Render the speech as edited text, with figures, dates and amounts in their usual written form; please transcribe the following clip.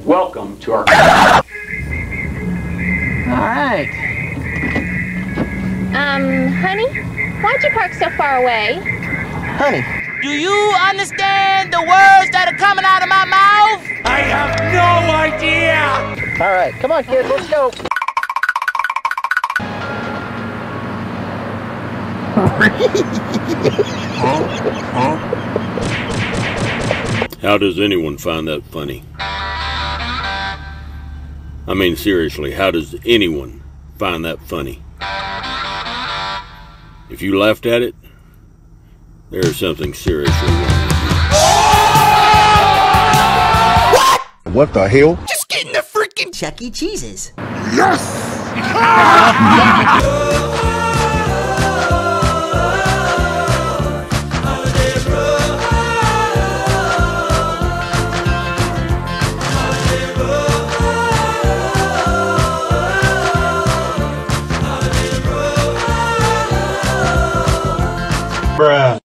Welcome to our... Alright. Honey? Why'd you park so far away? Honey. Do you understand the words that are coming out of my mouth? I have no idea! Alright, come on kids, let's go. How does anyone find that funny? I mean, seriously, how does anyone find that funny? If you laughed at it, there's something seriously wrong with you. What the hell? Just getting the freaking Chuck E. Cheese's. Yes! Bruh.